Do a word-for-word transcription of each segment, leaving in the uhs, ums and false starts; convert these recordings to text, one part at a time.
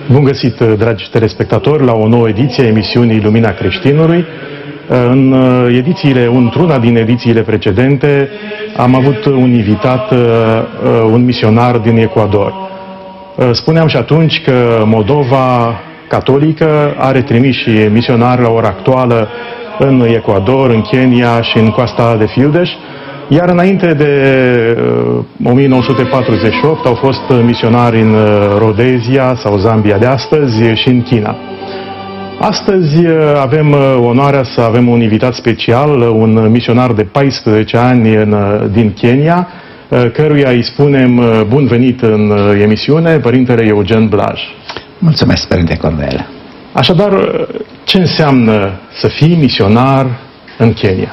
Bun găsit, dragi telespectatori, la o nouă ediție a emisiunii Lumina Creștinului. În edițiile, într-una din edițiile precedente, am avut un invitat, un misionar din Ecuador. Spuneam și atunci că Moldova catolică are trimiși misionari la ora actuală în Ecuador, în Kenya și în Coasta de Fildeș, iar înainte de o mie nouă sute patruzeci și opt au fost misionari în Rhodezia sau Zambia de astăzi și în China. Astăzi avem onoarea să avem un invitat special, un misionar de paisprezece ani în, din Kenya, căruia îi spunem bun venit în emisiune, Părintele Eugen Blaj. Mulțumesc, Părinte Cornel. Așadar, ce înseamnă să fii misionar în Kenya?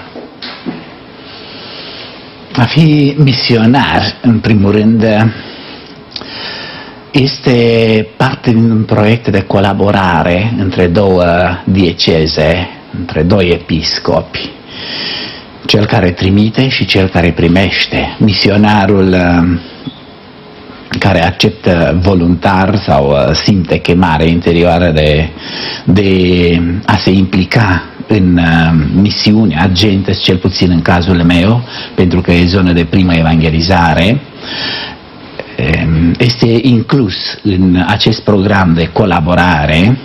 A fi misionar, în primul rând, este parte din un proiect de colaborare între două dieceze, între doi episcopi, cel care trimite și cel care primește. Misionarul care acceptă voluntar sau simte chemare interioară de, de a se implica în misiune, agentes, cel puțin în cazul meu, pentru că e zonă de primă evangelizare, este inclus în acest program de colaborare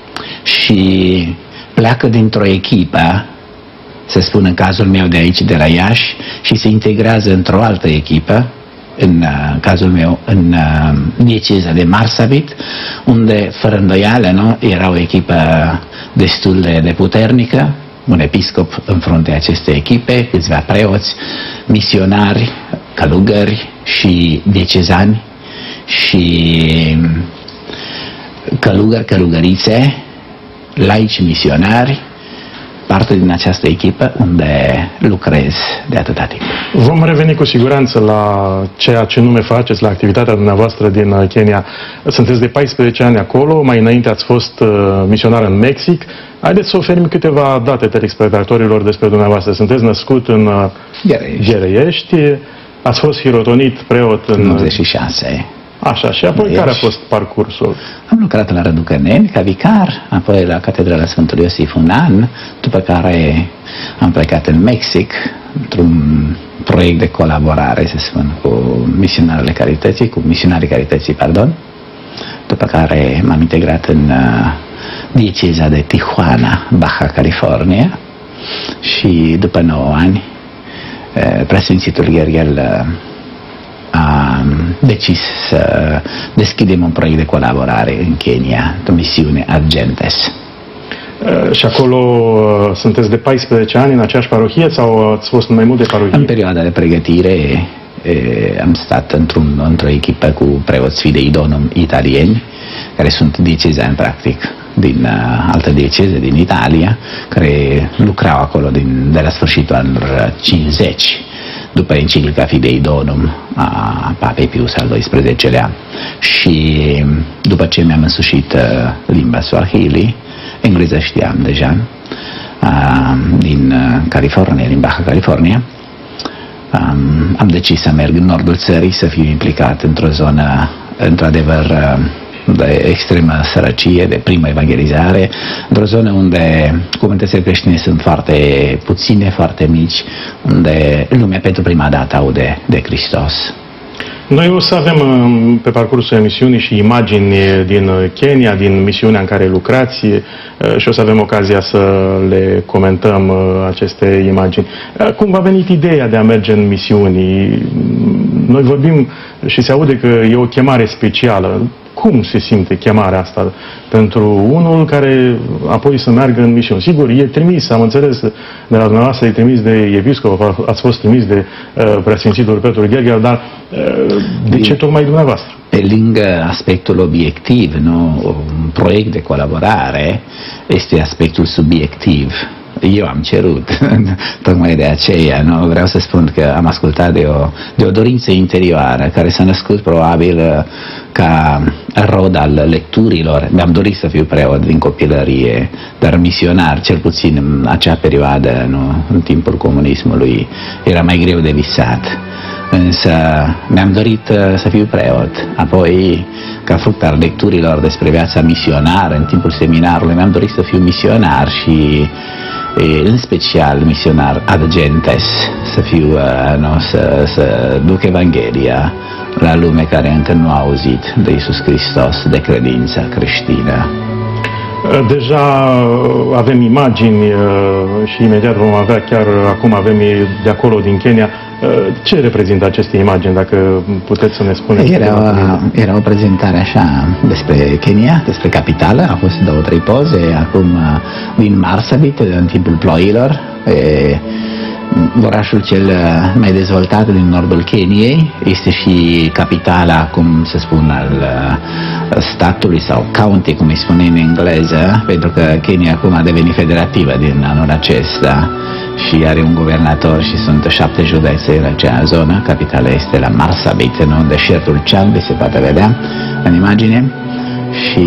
și pleacă dintr-o echipă, să spun în cazul meu de aici, de la Iași, și se integrează într-o altă echipă, în cazul meu, în dieceza de Marsabit, unde, fără îndoială, nu, era o echipă destul de, de puternică, un episcop în fruntea acestei echipe, câțiva preoți, misionari, călugări și diecezani și călugări, călugărițe, laici misionari, parte din această echipă unde lucrez de atâta timp. Vom reveni cu siguranță la ceea ce nume faceți, la activitatea dumneavoastră din Kenya. Sunteți de paisprezece ani acolo, mai înainte ați fost misionar în Mexic. Haideți să oferim câteva date telespectatorilor despre dumneavoastră. Sunteți născut în Ghereiești, ați fost hirotonit preot în... nouăzeci și șase. Așa, și apoi care a fost parcursul? Am lucrat la Răducăneni ca vicar, apoi la Catedrala Sfântului Iosif un an, după care am plecat în Mexic, într-un proiect de colaborare, să spun, cu misionarele carității, cu misionarii carității, pardon, după care m-am integrat în uh, dieceza de Tijuana, Baja California, și după nouă ani, uh, preasfințitul Gherghel uh, a decis să deschidem un proiect de colaborare în Kenya, o misiune Agentes. E, și acolo sunteți de paisprezece ani în aceeași parohie sau ați fost în mai multe parohii? În perioada de pregătire e, am stat într-un, într-o echipă cu preoți fidei Donum italieni, care sunt diecezani practic din uh, altă dieceze din Italia, care lucrau acolo din, de la sfârșitul anilor cincizeci. După enciclica Fidei Donum a Papei Pius al doisprezecelea și după ce mi-am însușit uh, limba Swahili, engleză știam deja, uh, din uh, California, din Baja California, um, am decis să merg în nordul țării, să fiu implicat într-o zonă, într-adevăr, uh, de extremă sărăcie, de primă evangelizare, într-o zonă unde comunitățile creștine sunt foarte puține, foarte mici, unde lumea pentru prima dată aude de Hristos. Noi o să avem pe parcursul emisiunii și imagini din Kenya, din misiunea în care lucrați, și o să avem ocazia să le comentăm aceste imagini. Cum v-a venit ideea de a merge în misiuni? Noi vorbim și se aude că e o chemare specială. Cum se simte chemarea asta pentru unul care apoi să meargă în misiune? Sigur, e trimis, am înțeles de la dumneavoastră, e trimis de episcop, ați fost trimis de uh, preasfințitul Petru Gherghel, dar uh, de ce tocmai dumneavoastră? Pe lângă aspectul obiectiv, nu, un proiect de colaborare este aspectul subiectiv. Eu am cerut, tocmai de aceea, nu? Vreau să spun că am ascultat de o, de o dorință interioară care s-a născut probabil ca rod al lecturilor. Mi-am dorit să fiu preot din copilărie, dar misionar, cel puțin în acea perioadă, nu? În timpul comunismului, era mai greu de visat. Însă mi-am dorit să fiu preot. Apoi, ca fruct al lecturilor despre viața misionară în timpul seminarului, mi-am dorit să fiu misionar și în special misionar ad gentes, să fiu, nu, să, să duc Evanghelia la lume care încă nu a auzit de Iisus Hristos, de credința creștină. Deja avem imagini și imediat vom avea, chiar acum avem de acolo din Kenya. Ce reprezintă aceste imagini, dacă puteți să ne spuneți? Era o, era o prezentare așa despre Kenya, despre capitală, au fost două, trei poze, acum din Marsabit, în timpul ploilor, e, orașul cel mai dezvoltat din nordul Keniei, este și capitala, cum se spune, al statului sau county, cum îi spune în engleză, pentru că Kenya acum a devenit federativă din anul acesta și are un guvernator și sunt șapte județe în acea zonă. Capitala este la Marsabit, în deșertul Chad, se poate vedea în imagine, și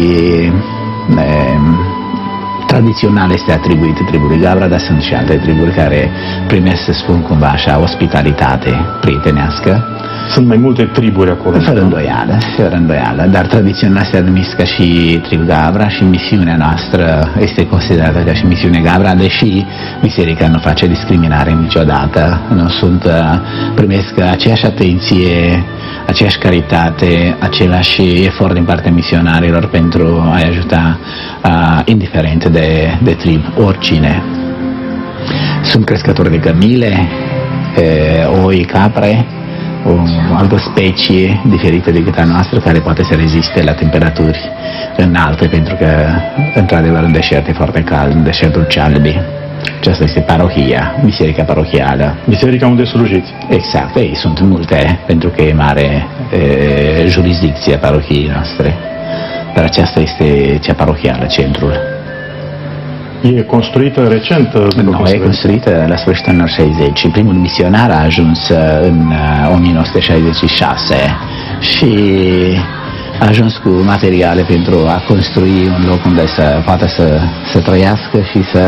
e, tradițional este atribuit tribului Gabra, dar sunt și alte triburi care primesc, să spun cumva așa, ospitalitate prietenească. Sunt mai multe triburi acolo. Fără îndoială, fără îndoială, dar tradițional se numesc ca și trib Gabra și misiunea noastră este considerată ca și misiune Gabra, deși biserica nu face discriminare niciodată, nu sunt, primesc aceeași atenție, aceeași caritate, același efort din partea misionarilor pentru a-i ajuta, uh, indiferent de, de trib, oricine. Sunt crescători de cămile, e, oi, capre, o altă specie diferită decât a noastră, care poate să reziste la temperaturi înalte, pentru că, într-adevăr, în deșert e foarte cald, în deșertul Chalbi. Aceasta este parohia, biserica parohială. Biserica unde slujiți. Exact, ei sunt multe, pentru că e mare e, jurisdicția parohiei noastre. Dar aceasta este cea parohială, centrul. E construită recent? Nu, e construită la sfârșitul anilor șaizeci. Primul misionar a ajuns în o mie nouă sute șaizeci și șase și a ajuns cu materiale pentru a construi un loc unde să poată să, să trăiască și să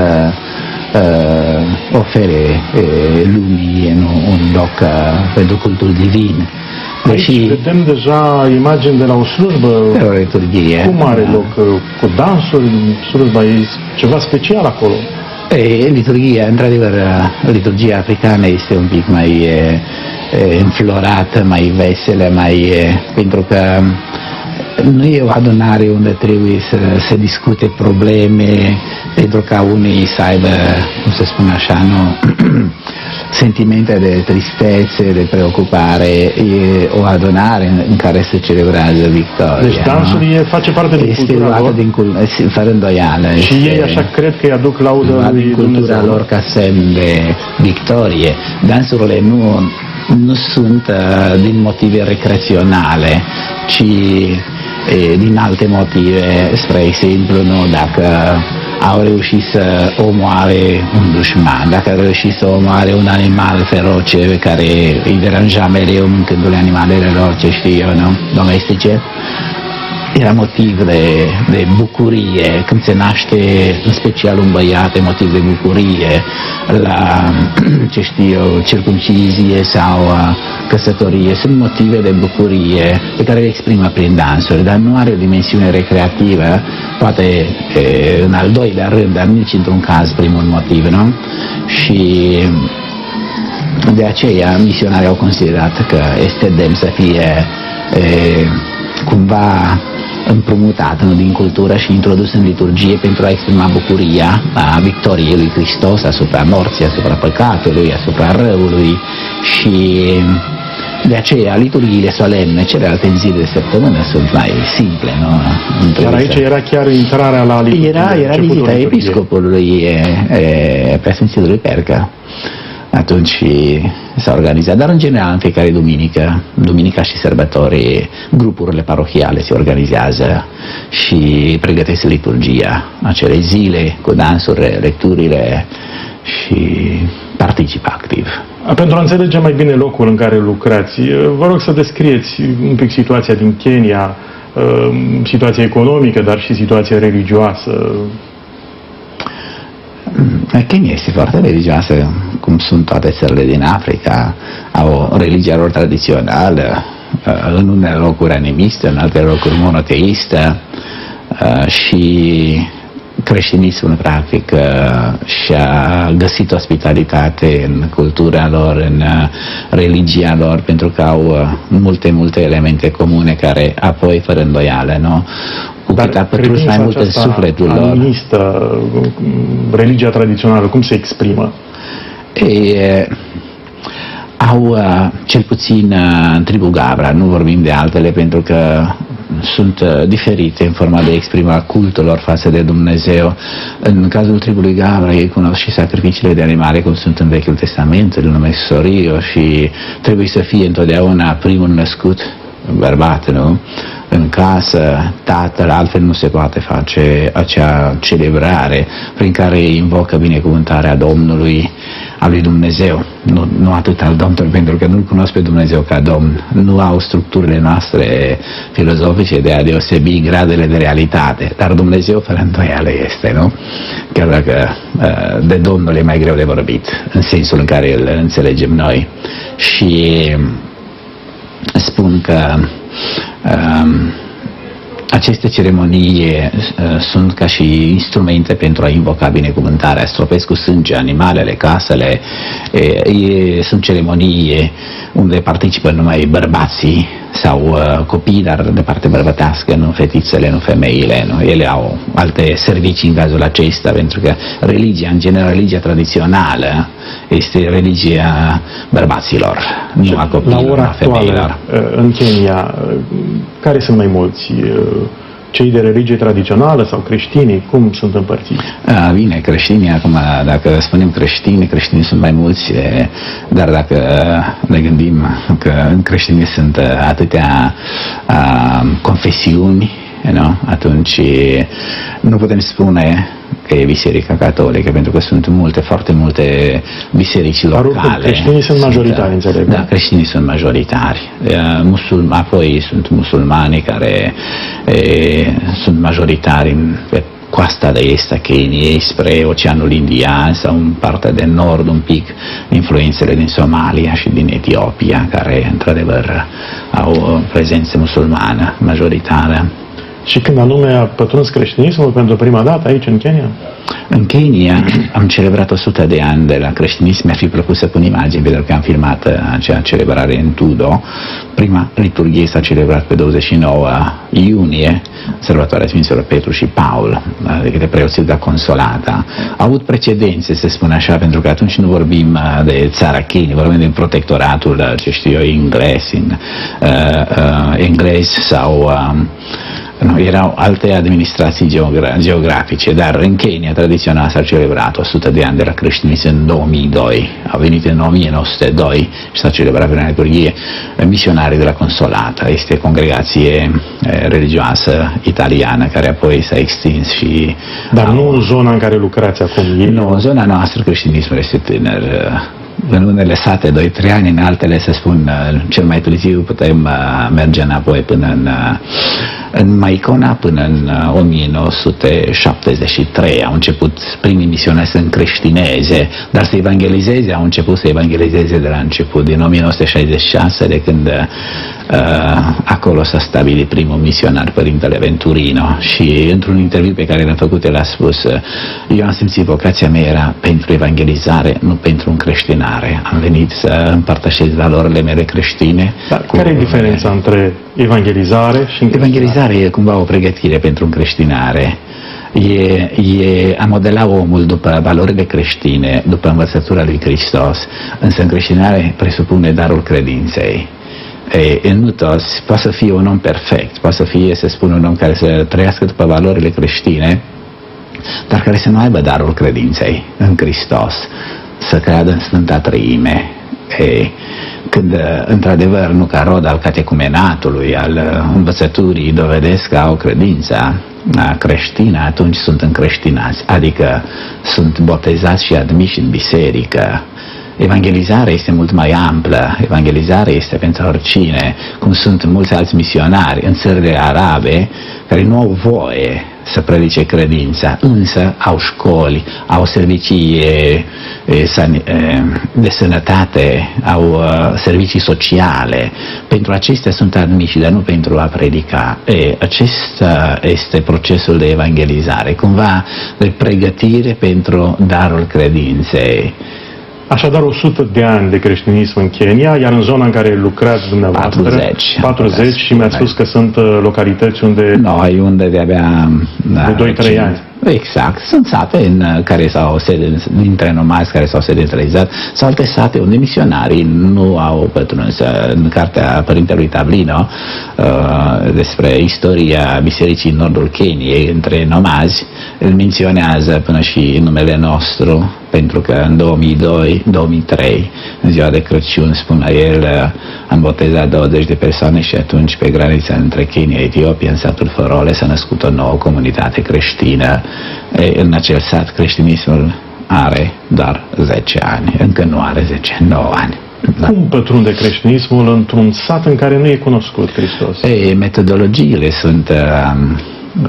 uh, ofere uh, lumii un, un loc uh, pentru cultul divin. Deși aici vedem deja imagini de la o slujbă. De o liturghie. Cum are loc? Cu dansuri? Slujba e ceva special acolo? E, liturghia, într-adevăr, liturghia africană este un pic mai e, e, înflorată, mai veselă, mai e, pentru că nu e o adunare unde trebuie să se discute probleme, pentru ca unii să aibă, cum să spun așa, nu, sentimente de tristețe, de preocupare. E o adunare în care se celebrează victoria. Deci dansul e, face parte din este cultura lor? Din, fără îndoială. Și este, ei așa cred că îi aduc laudă lui cultura Dumnezeu lor ca semn de victorie. Dansurile nu, nu sunt uh, din motive recreaționale, ci e, din alte motive. Spre exemplu, nu, dacă au reușit să omoare un dușman, dacă au reușit să omoare un animal feroce care îi deranja mereu mâncându-le animalele lor, ce știu eu, nu, domestice, era motiv de, de bucurie. Când se naște în special un băiat, e motiv de bucurie la, ce știu eu, circumcizie sau căsătorie. Sunt motive de bucurie pe care le exprimă prin dansuri, dar nu are o dimensiune recreativă, poate e, în al doilea rând, dar nici într-un caz primul motiv, nu? Și de aceea misionarii au considerat că este demn să fie e, cumva împrumutat din cultură și introdus în liturgie pentru a exprima bucuria a victoriei lui Hristos asupra morții, asupra păcatului, asupra răului. Și de aceea liturghiile solemne, celelalte în zi de săptămână, sunt mai simple, nu? Dar aici să... era chiar intrarea la liturghie. Era, era vizita episcopului Preasfințitului Percă. Atunci s-a organizat, dar în general în fiecare duminică, duminica și sărbători, grupurile parohiale se organizează și pregătesc liturgia, acele zile cu dansurile, lecturile și participă activ. Pentru a înțelege mai bine locul în care lucrați, vă rog să descrieți un pic situația din Kenya, situația economică, dar și situația religioasă. Kenya este foarte religioasă, cum sunt toate țările din Africa, au o religie lor tradițională, în unele locuri animistă, în alte locuri monoteistă, și creștinismul practic și-a găsit ospitalitate în cultura lor, în religia lor, pentru că au multe, multe elemente comune care apoi, fără îndoială, nu? Cu cât a pătrus mai mult în sufletul lor. Animistă, religia tradițională, cum se exprimă? E, au, cel puțin în tribul Gabra, nu vorbim de altele, pentru că sunt diferite în forma de exprima cultul lor față de Dumnezeu. În cazul tribului Gabra, ei cunosc și sacrificiile de animale, cum sunt în Vechiul Testament, îl numesc Sorio, și trebuie să fie întotdeauna primul născut bărbat, nu? În casă, tatăl, altfel nu se poate face acea celebrare prin care invocă binecuvântarea Domnului, a lui Dumnezeu, nu, nu atât al Domnului, pentru că nu-L cunosc pe Dumnezeu ca Domn, nu au structurile noastre filozofice de a deosebi gradele de realitate, dar Dumnezeu fără îndoială este, nu? Chiar dacă de Domnul e mai greu de vorbit, în sensul în care îl înțelegem noi. Și spun că um, aceste ceremonii uh, sunt ca și instrumente pentru a invoca binecuvântarea. Stropesc cu sânge animalele, casele, e, e, sunt ceremonii unde participă numai bărbații sau uh, copii, dar de parte bărbătească, nu fetițele, nu femeile, nu? Ele au alte servicii în cazul acesta, pentru că religia, în general, religia tradițională este religia bărbaților, nu a copiilor, a femeilor. În Kenya, care sunt mai mulți? Cei de religie tradițională sau creștinii? Cum sunt împărțiți? A, bine, creștinii, acum, dacă spunem creștini, creștinii sunt mai mulți, dar dacă ne gândim că în creștinii sunt atâtea a, confesiuni, nu? Atunci nu putem spune că e Biserica Catolică, pentru că sunt multe, foarte multe biserici locale. Dar creștinii sunt majoritari, înțeleg. Da, creștinii sunt majoritari. Musul, apoi sunt musulmani care e, sunt majoritari pe coasta de est a Keniei, spre Oceanul Indian sau în partea de nord un pic, influențele din Somalia și din Etiopia, care într-adevăr au prezență musulmană majoritară. Și când anume a pătruns creștinismul pentru prima dată aici, în Kenya? În Kenya am celebrat o sută de ani de la creștinism. Mi-a fi plăcut să pun imagini, pentru că am filmat acea celebrare în Tudo. Prima liturghie s-a celebrat pe douăzeci și nouă iunie, sărbătoarea Sfinților Petru și Paul, de către preoții de la Consolata. Au avut precedențe, se spune așa, pentru că atunci nu vorbim de țara Kenya, vorbim de protectoratul, ce știu eu, englez, uh, uh, englez sau... Uh, Nu, erau alte administrații geogra geografice, dar în Kenya tradițional s-a celebrat o sută de ani de la creștinism în două mii doi. A venit în o mie nouă sute doi și s-a celebrat prin liturghie misionarii de la Consolata. Este congregație religioasă italiană care apoi s-a extins și... Dar nu în zona în care lucrați acum. Nu, în zona noastră creștinismul este tânăr. În unele sate doi trei ani, în altele se spun cel mai târziu putem merge înapoi până în, în Maicona, până în o mie nouă sute șaptezeci și trei. Au început primii misionari să încreștineze, dar să evangelizeze, au început să evangelizeze de la început, din o mie nouă sute șaizeci și șase, de când uh, acolo s-a stabilit primul misionar, Părintele Venturino, și într-un interviu pe care l-am făcut, el a spus: eu am simțit vocația mea era pentru evangelizare, nu pentru încreștinare. Am venit să împărtășesc valorile mele creștine. Dar care e diferența între evangelizare și încreștinare? Evangelizare e cumva o pregătire pentru încreștinare. E, e a modela omul după valorile creștine, după învățătura lui Hristos, însă încreștinare presupune darul credinței. E, nu toți, poate să fie un om perfect, poate să fie, să spun, un om care să trăiască după valorile creștine, dar care să nu aibă darul credinței în Hristos, să creadă în Sfânta Treime. E, când, într-adevăr, nu ca rod al catecumenatului, al învățăturii, dovedesc că au credința creștină, atunci sunt încreștinați, adică sunt botezați și admiși în biserică. Evangelizarea este mult mai amplă, evangelizarea este pentru oricine, cum sunt mulți alți misionari în țările arabe care nu au voie să predice credința, însă au școli, au servicii de sănătate, au servicii sociale. Pentru acestea sunt admiși, dar nu pentru a predica. E, acesta este procesul de evangelizare, cumva de pregătire pentru darul credinței. Așadar, o sută de ani de creștinism în Kenya, iar în zona în care lucrați dumneavoastră, patruzeci, patruzeci și mi-ați spus că sunt localități unde... Noi, unde de-abia... De doi trei ani. Exact. Sunt sate în care s-au sede, dintre nomazi care s-au sedentalizat, sau alte sate unde misionarii nu au pătruns. În cartea Părintelui Tablino uh, despre istoria bisericii în nordul Keniei, între nomazi, îl menționează până și numele nostru, pentru că în două mii doi două mii trei, în ziua de Crăciun, spune el, am botezat douăzeci de persoane și atunci pe granița între Kenya și Etiopia, în satul Fărole, s-a născut o nouă comunitate creștină. E, în acel sat creștinismul are doar zece ani, încă nu are zece, nouă ani. Da. Cum pătrunde creștinismul într-un sat în care nu e cunoscut Hristos? E, metodologiile sunt uh,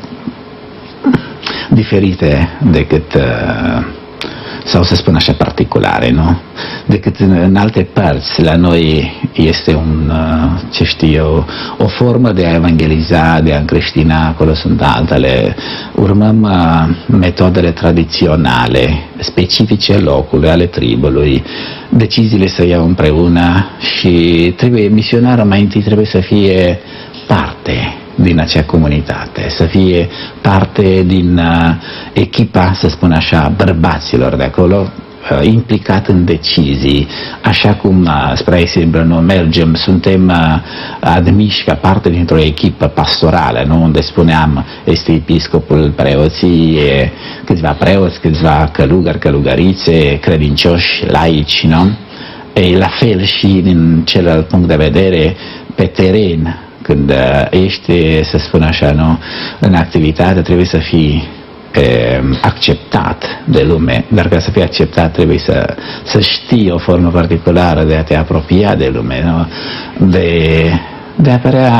diferite decât... Uh, sau să spun așa, particulare, nu? Decât în, în alte părți. La noi este un, ce știu eu, o formă de a evangeliza, de a încreștina, acolo sunt altele. Urmăm uh, metodele tradiționale, specifice locului, ale tribului. Deciziile se iau împreună și trebuie, misionarul mai întâi trebuie să fie parte din acea comunitate, să fie parte din uh, echipa, să spun așa, bărbaților de acolo, uh, implicat în decizii, așa cum, uh, spre exemplu, noi mergem, suntem uh, admiși ca parte dintr-o echipă pastorală, nu? Unde spuneam, este episcopul, preoții, câțiva preoți, câțiva călugări, călugărițe, credincioși, laici, nu? E la fel și din celălalt punct de vedere, pe teren, când ești, să spun așa, nu, în activitate, trebuie să fii e, acceptat de lume, dar ca să fii acceptat trebuie să, să știi o formă particulară de a te apropia de lume, nu? De, de a părea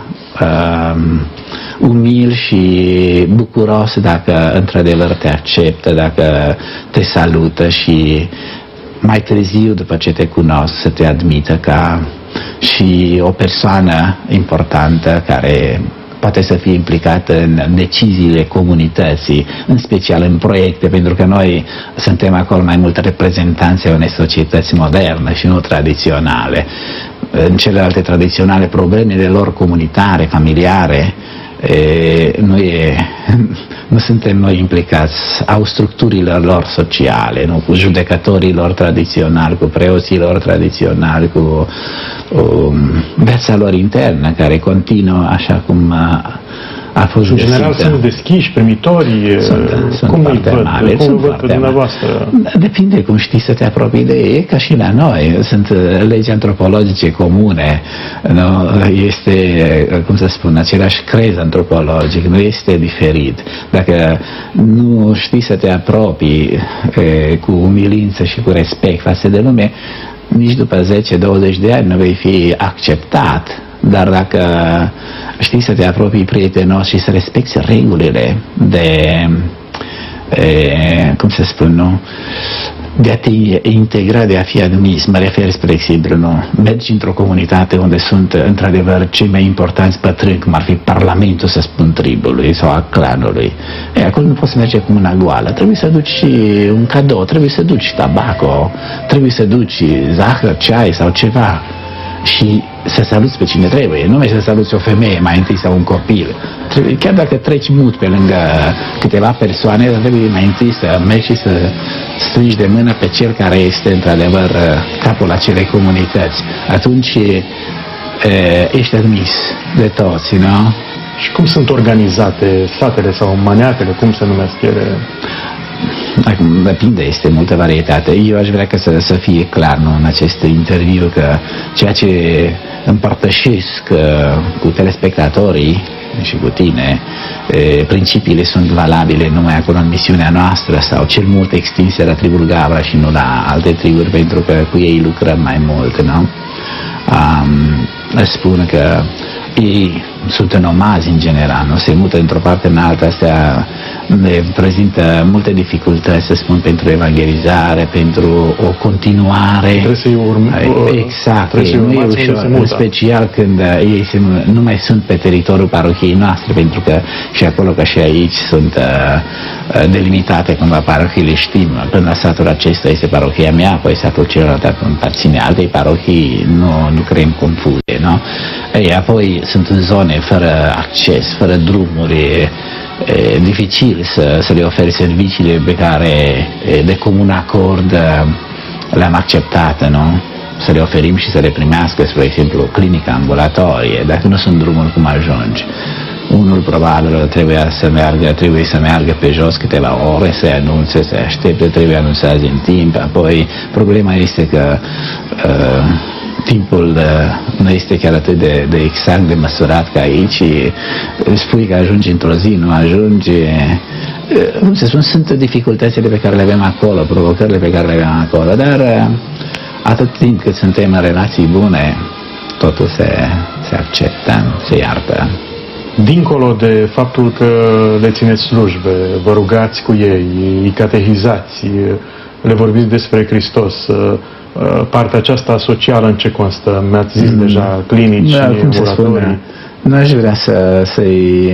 um, umil și bucuros dacă într-adevăr te acceptă, dacă te salută și mai târziu, după ce te cunosc, să te admită ca și o persoană importantă care poate să fie implicată în deciziile comunității, în special în proiecte, pentru că noi suntem acolo mai mult reprezentanți ai unei societăți moderne și nu tradiționale. În celelalte tradiționale, problemele lor comunitare, familiare, E, nu, e, nu suntem noi implicați, au structurile lor sociale, nu? Cu judecătorii lor tradiționali, cu preoții lor tradiționali, cu um, viața lor internă care continuă așa cum a, a fost în general sunt deschiși, primitori, sunt, sunt cum îi văd, male, cum îi văd pe dumneavoastră? Depinde cum știi să te apropii de ei, ca și la noi. Sunt legi antropologice comune, nu? Este, cum să spun, același crez antropologic, nu este diferit. Dacă nu știi să te apropii e, cu umilință și cu respect față de lume, nici după zece douăzeci de ani nu vei fi acceptat. Dar dacă știi să te apropii prietenos și să respecti regulile de, e, cum să spun, nu? De a te integra, de a fi admis, mă refer, spre exemplu, nu? Mergi într-o comunitate unde sunt, într-adevăr, cei mai importanți pătrâni, cum ar fi parlamentul, să spun, tribului sau a clanului. E, acolo nu poți merge cu mâna goală, trebuie să duci un cadou, trebuie să duci tabaco, trebuie să duci zahăr, ceai sau ceva. Și să saluți pe cine trebuie, nu mai să saluți o femeie mai întâi sau un copil. Trebuie, chiar dacă treci mult pe lângă câteva persoane, trebuie mai întâi să mergi și să strângi de mână pe cel care este într-adevăr capul acelei comunități. Atunci e, ești admis de toți, nu? Și cum sunt organizate satele sau maniatele, cum se numesc ele? Acum, depinde, este multă varietate. Eu aș vrea că să, să fie clar, nu, în acest interviu, că ceea ce împărtășesc uh, cu telespectatorii și cu tine, uh, principiile sunt valabile numai acolo în misiunea noastră sau cel mult extinse la tribul Gabra și nu la alte triburi, pentru că cu ei lucrăm mai mult, nu? Um, spun că ei sunt nomazi în general, nu se mută într-o parte în alta, astea ne prezintă multe dificultăți, să spun, pentru evangelizare, pentru o continuare. Trebuie să-i urm... Exact, trebuie să-i nu e urmați ușor, se în special când ei se, nu mai sunt pe teritoriul parohiei noastre, pentru că și acolo ca și aici sunt uh, delimitate cumva parohiile, știm, până la satul acesta este parohia mea, apoi satul celălalt aparține altei parohii, nu, nu creăm confuzie, nu? Ei, apoi sunt în zone fără acces, fără drumuri, e dificil să, să le oferi serviciile pe care de comun acord le-am acceptat, nu? Să le oferim și să le primească, spre exemplu, clinica ambulatorie. Dacă nu sunt drumuri, cum ajungi? Unul probabil trebuie să meargă, trebuie să meargă pe jos câteva ore, să anunțe, să aștepte, trebuie anunțați în timp. Apoi problema este că uh, timpul uh, nu este chiar atât de, de exact de măsurat ca aici. Spui că ajungi într-o zi, nu ajungi. Uh, cum să spun, sunt dificultățile pe care le avem acolo, provocările pe care le avem acolo, dar uh, atât timp cât suntem în relații bune, totul se, se acceptă, se iartă. Dincolo de faptul că le țineți slujbe, vă rugați cu ei, îi catehizați, le vorbiți despre Hristos, partea aceasta socială în ce constă? Mi-ați zis mm. deja clinici, da, ambulatorii. Nu aș vrea să, să-i...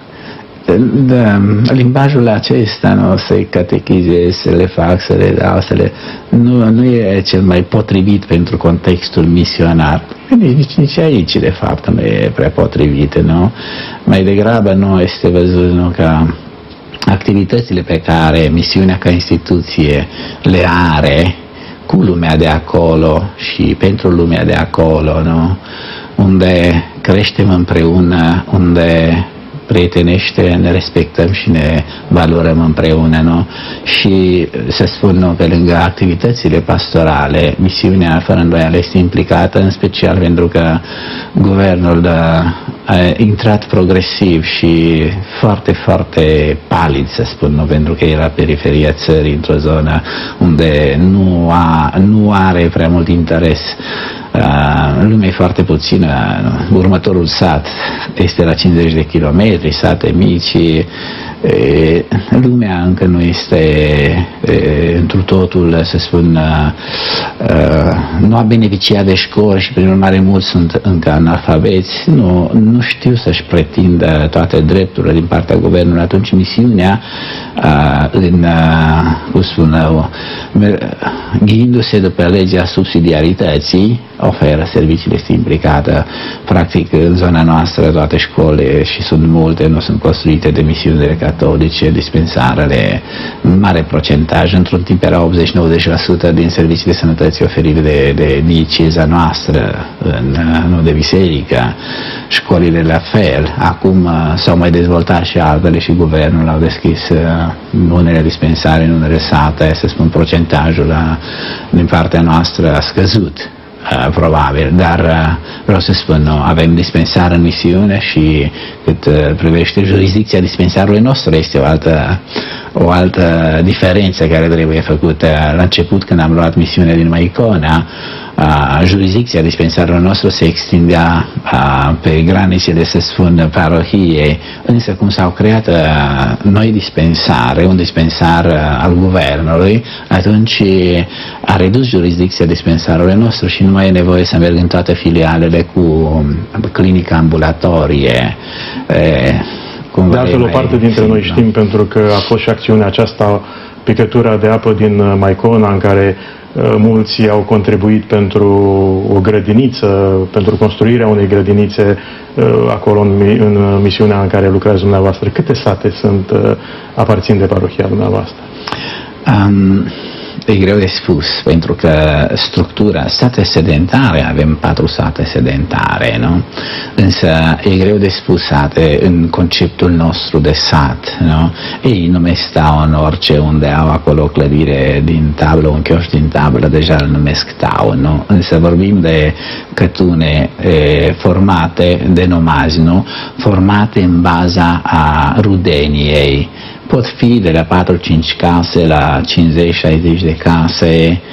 Da, limbajul acesta, nu, să-i catechizez, să le fac, să le dau, să le... Nu, nu e cel mai potrivit pentru contextul misionar. Nici, nici aici, de fapt, nu e prea potrivit, nu? Mai degrabă nu este văzut, nu, ca activitățile pe care misiunea ca instituție le are cu lumea de acolo și pentru lumea de acolo, nu? Unde creștem împreună, unde prietenește, ne respectăm și ne valorăm împreună, nu? Și să spun, nu, pe lângă activitățile pastorale, misiunea fără îndoială este implicată, în special pentru că guvernul a intrat progresiv și foarte, foarte palid, să spun, nu? Pentru că era periferia țării, într-o zonă unde nu, a, nu are prea mult interes. Uh, lumea e foarte puțină, următorul sat este la cincizeci de kilometri, sate mici, e, lumea încă nu este e, întru totul, să spun, uh, nu a beneficiat de școli și prin urmare mulți sunt încă analfabeți, nu, nu știu să-și pretindă toate drepturile din partea guvernului. Atunci misiunea uh, în, uh, cum spun eu, ghiindu-se după legea subsidiarității, oferă serviciile, este implicată. Practic, în zona noastră, toate școlile, și sunt multe, nu sunt construite de misiunile catolice, dispensarele, în mare procentaj, într-un timp era optzeci-nouăzeci la sută din serviciile de sănătăți oferite de, de dieceza noastră, în, nu de biserică, școlile la fel. Acum s-au mai dezvoltat și altele și guvernul au deschis unele dispensare în unele sate, să spun, procentajul la, din partea noastră a scăzut. Uh, probabil, dar uh, vreau să spun, nu, avem dispensar în misiune și cât uh, privește jurisdicția dispensarului nostru este o altă, o altă diferență care trebuie făcută. La început, când am luat misiunea din Maicona, uh, jurisdicția dispensarului nostru se extindea uh, pe granițele, să spun, parohiei, însă cum s-au creat uh, noi dispensare, un dispensar uh, al guvernului, atunci a redus jurisdicția dispensarului nostru și nu mai e nevoie să merg în toate filialele cu clinica ambulatorie. E, de altfel, o parte dintre noi știm, pentru că a fost și acțiunea aceasta, picătura de apă din Maicona, în care uh, mulți au contribuit pentru o grădiniță, pentru construirea unei grădinițe uh, acolo în, în misiunea în care lucrați dumneavoastră. Câte sate sunt, uh, aparțin de parohia dumneavoastră? Um... E greu de spus, pentru că structura, sate sedentare, avem patru sate sedentare, nu? Însă e greu de spus sate în conceptul nostru de sat, nu? Ei nu mai stau în orice unde au acolo o clădire din tablă, un chioșc din tablă, deja îl numesc tau, nu? Însă vorbim de cătune e, formate de nomazi, nu? Formate în baza a rudeniei. Pot fi de la patru-cinci case la cincizeci-șaizeci de case,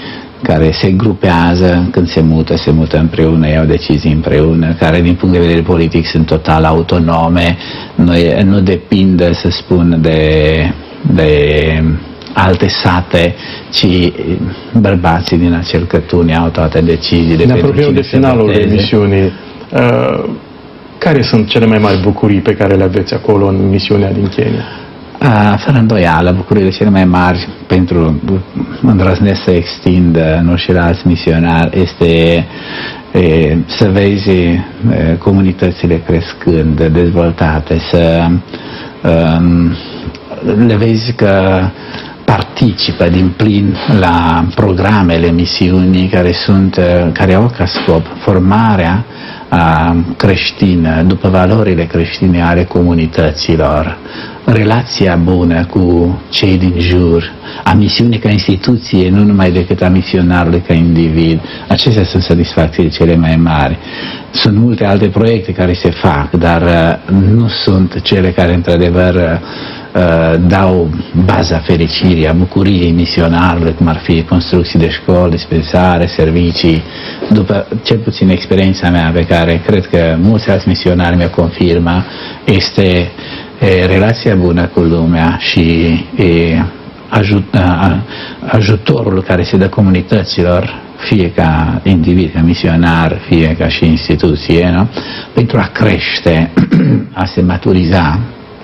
care se grupează, când se mută, se mută împreună, iau decizii împreună, care din punct de vedere politic sunt total autonome, nu, e, nu depind, să spun, de, de alte sate, ci bărbații din acel cătun au toate deciziile. Ne apropiem de finalul emisiunii. Uh, care sunt cele mai mari bucurii pe care le aveți acolo în misiunea din Kenya? Uh, fără îndoială, bucuriile cele mai mari pentru îndrăznesc să extind nu și la alți misionari este e, să vezi e, comunitățile crescând, dezvoltate, să um, le vezi că participă din plin la programele misiunii care, sunt, care au ca scop formarea a, creștină, după valorile creștine ale comunităților, relația bună cu cei din jur, a misiunii ca instituție, nu numai decât a misionarului ca individ. Acestea sunt satisfacțiile cele mai mari. Sunt multe alte proiecte care se fac, dar uh, nu sunt cele care într-adevăr uh, dau baza fericirii, a bucuriei misionarului, cum ar fi construcții de școli, dispensare, servicii. După cel puțin experiența mea, pe care cred că mulți alți misionari mi-o confirmă, este e, relația bună cu lumea și e, ajut, a, ajutorul care se dă comunităților, fie ca individ, ca misionar, fie ca și instituție, nu? Pentru a crește, a se maturiza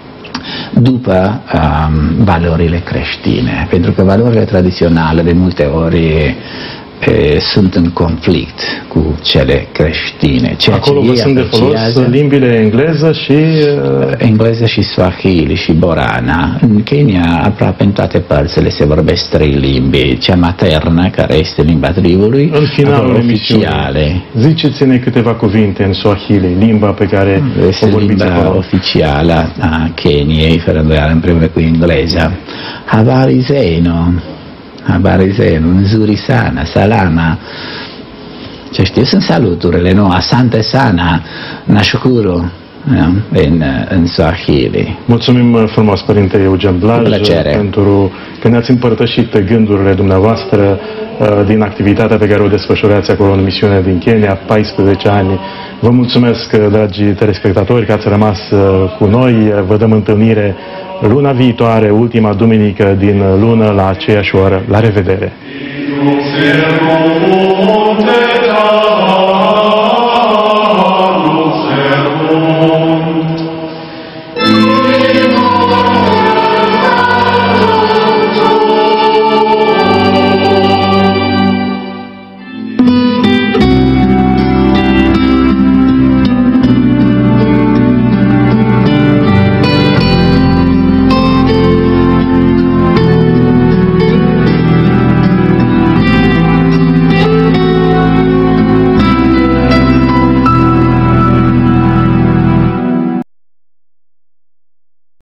după um, valorile creștine. Pentru că valorile tradiționale de multe ori e, sunt în conflict cu cele creștine. Ceea Acolo vă sunt de folos limbile engleză și... Uh... engleză și Swahili și Borana. În Kenya, aproape în toate părțile se vorbesc trei limbi. Cea maternă, care este limba tribului, în finalul emisiunii, ziceți-ne câteva cuvinte în Swahili, limba pe care este o vorbiți limba acolo. oficială a Keniei, fără îndoială, împreună cu engleza. Habari zenu. Habari zenu, nzuri sana, salama. Ce știu, sunt saluturile, nu? Asante sana, nashukuru, în, în Swahili. Mulțumim frumos, Părinte Eugen Blaj, pentru că ne-ați împărtășit gândurile dumneavoastră din activitatea pe care o desfășurați acolo în misiunea din Kenya, paisprezece ani. Vă mulțumesc, dragi telespectatori, că ați rămas cu noi. Vă dăm întâlnire luna viitoare, ultima duminică din lună, la aceeași oră. La revedere!